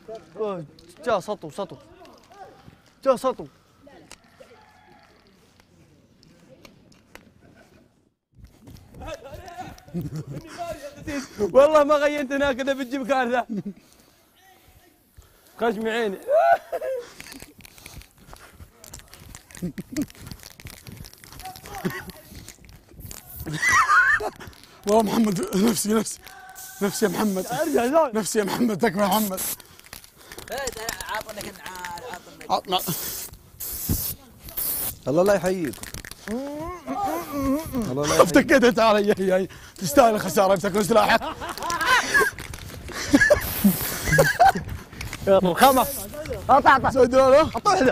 جاء سطو جاء سطو. والله ما غيرت هناك اذا بتجي مكان ذا. خشمي عيني. والله محمد نفسي يا محمد. ارجع نفسي يا محمد. تكفى يا محمد. عطنا. الله لا يحييكم. الله لا يحييكم. افتكيت انت علي. هي تستاهل الخساره. يمسكون سلاحه. يلا خمس. اطلع سوي دولة. حط واحده.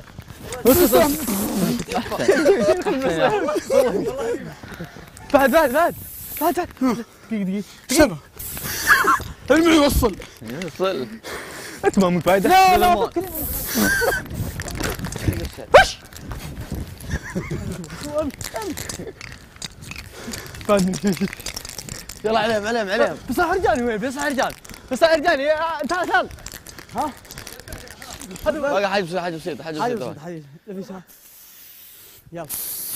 بعد دقيقة شنو؟ المي يوصل. انت ما من فايدة. لا فش. يلا عليهم. بس رجالي وين؟ بس رجالي تعال. ها؟ هذا حاجة بسيطة. يلا.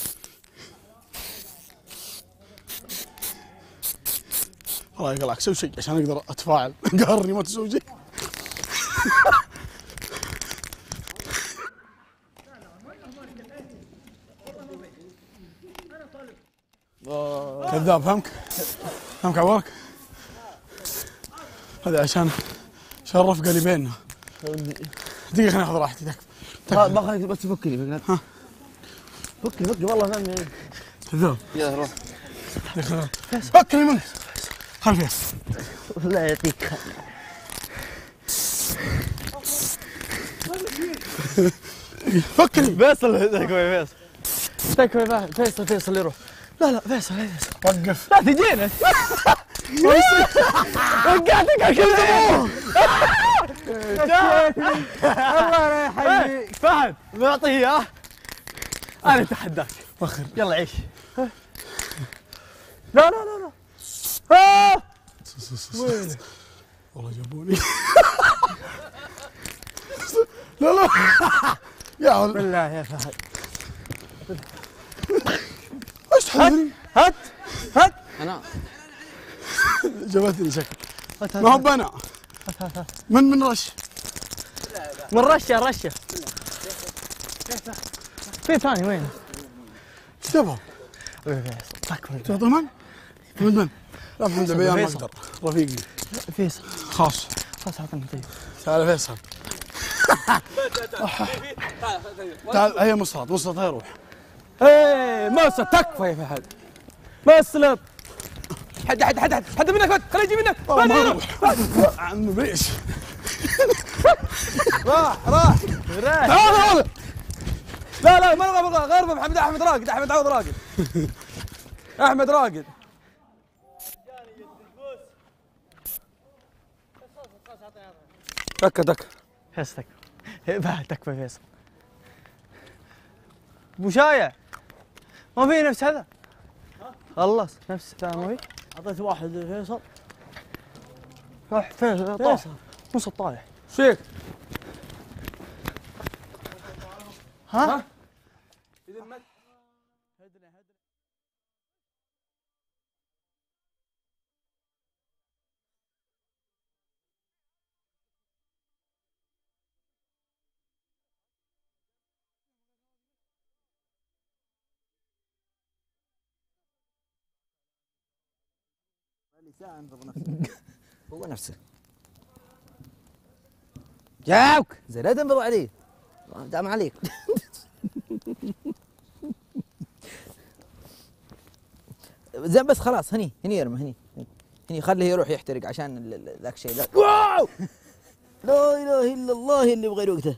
الله يقلعك. سوي شيء عشان اقدر اتفاعل. قهرني ما تسوي شيء. كذاب. فهمك عورك. هذا عشان الرفقه اللي بيننا. دقيقة خليني اخذ راحتي. ما خليك بس فكني. ها فكني والله فهمني. كذاب. يلا روح. فكني منك. خل فيصل. لا يعطيك. فكني. فيصل يروح. لا فيصل. وقف. لا تجينا. وقعتك على كل زبون. الله لا يحييك. فهد معطيه اياه. انا اتحداك. وخر. يلا عيش. لا وين؟ والله جابوني. لا يا ولد. بالله يا فهد. ايش تحذرني؟ هات انا جابتني شكل. ما هو بنا. من رش. من رشه. في ثاني وين؟ ايش تبغى؟ تعطي من؟ لا محمد بيان ما اقدر. رفيقي فيصل. خلاص اعطني طيب. تعال فيصل. تعال. هي مصرط هي روح. ايه مصر تكفى يا فهد. مسلط. حد منك. خليه يجي منك. ما اروح. عم بيش. راح. تعال. لا ما نبغى غير محمد. احمد عوض راقد. احمد راقد. دكة فيصل. تكفى فيصل. ابو شايع ما في نفس هذا. خلص نفس ذا ما في. اعطيت واحد فيصل. راح فيصل نص الطايح. ايش فيك؟ ها؟ اذا ما ساعة انضب نفسه. هو نفسه. جاوك زين لا تنبض عليه. دام عليك. زين بس خلاص هني يرمى هني خليه يروح يحترق عشان ذاك الشيء ذا. واو لا اله الا الله اللي بغير وقته.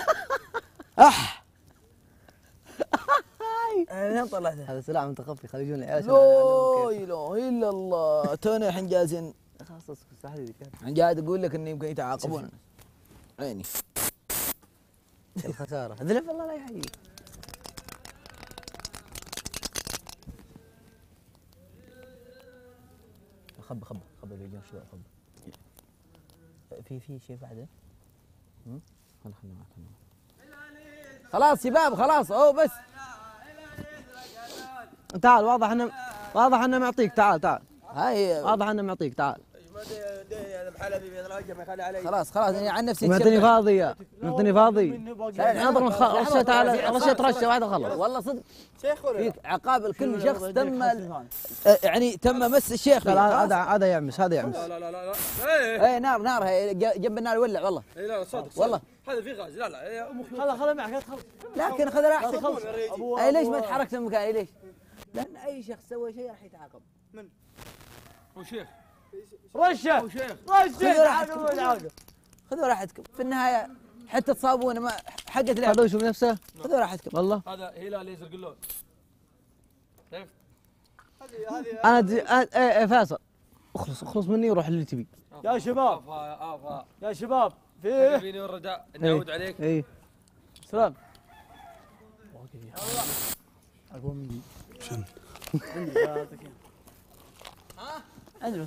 انا طلعته. هذا سلاح متخفي. خلي يجون العيال. لا اله الا الله. تونا الحين جالسين. خلاص اسكت صاحبي. انا قاعد اقول لك انه يمكن يتعاقبون. عيني الخساره. ذلف الله لا يحييك. خب بيجون شباب. خب في شيء بعده. خلاص شباب خلاص اوه بس. تعال واضح انه معطيك. تعال هاي واضح انه معطيك. تعال خلاص يعني عن نفسي معطيني فاضي. نظر رشيت على رشة واحدة خلص. والله صدق فيك عقاب لكل شخص تم يعني تم مس الشيخ. هذا يعمس. لا اي نار هي جنب النار يولع والله. اي لا صادق والله هذا في غاز. لا خذ معك. لكن خذ راحتك. اي ليش ما تحركت من مكاني ليش؟ لان اي شخص سوى شيء راح يتعاقب. من؟ هو شيخ رشه خذوا راحتكم في النهايه حتى تصابون ما حقت لعب. هذا وش بنفسه؟ خذوا راحتكم والله هذا هلال يزرق اللون. شفت؟ انا فيصل اخلص مني وروح اللي تبي. يا شباب فيه فيني والرداء نعود عليك. اي سلام. اقوى مني. شن عندي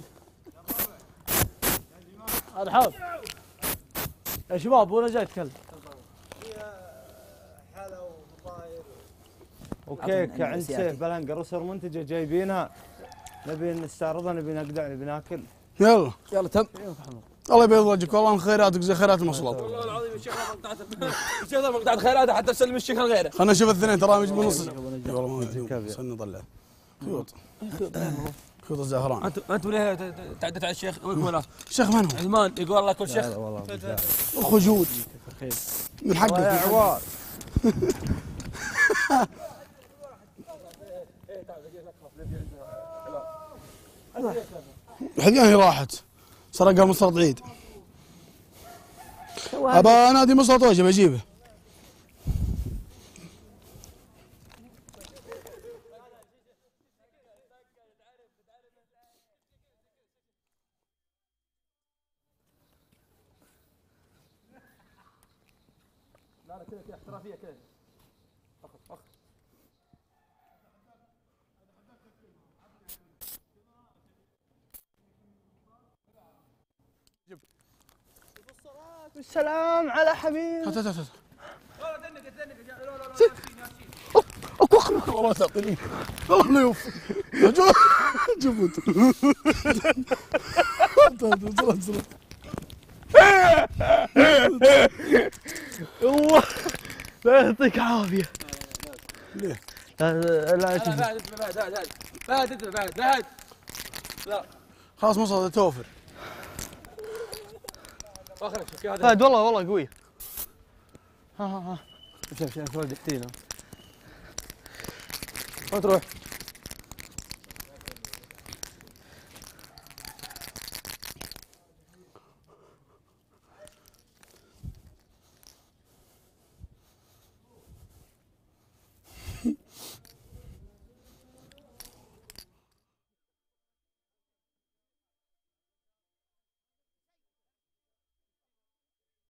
هذا حاضر يا شباب. وانا جاي اتكلم. وكيك عند سيف بلنقر وسر منتجه جايبينها. نبي نستعرضها نبي نقدع نبي ناكل. يلا تم. الله يبيض وجهك والله من خيراتك زي خيرات المصلات. والله العظيم الشيخ ما مقطعت خيراته حتى اسلم الشيخ غيره. خلنا نشوف الاثنين ترى يجيب نص. والله ما ادري خلنا نطلع. خيوط الزعفران. انت من هنا تعدت على الشيخ وينكم ولا؟ الشيخ من هو؟ عثمان يقول الله كل شيخ. الخجول من حقك يا عوار. الحذيان راحت سرقها مصرد عيد. ابا انادي مصرد وجه بجيبه. لا كذا احترافيه كذا. اخ بالسلام على حبيب. هات والله والله تعطيني والله لا يوفق. شوفوا الله لا يعطيك عافيه. ليه؟ لا بعد لا خلاص مصرد توفر. فهد والله قوي. ها شوف ولد يحتينا. ما تروح